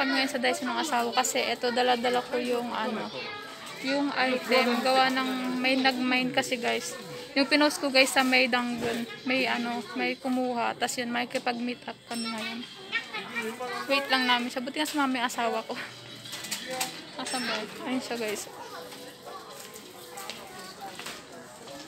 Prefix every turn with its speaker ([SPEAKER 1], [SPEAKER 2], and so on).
[SPEAKER 1] kami ngayon sa Dyson ng asawa kasi ito dala-dala ko yung yung item gawa ng may nag-mine kasi guys. Yung pinost ko guys sa may danggun, may kumuha, tas yun makikipag-meet up kami ngayon. Wait lang namin siya, buti nga sumama yung asawa ko. Asan ba? Ayun siya guys.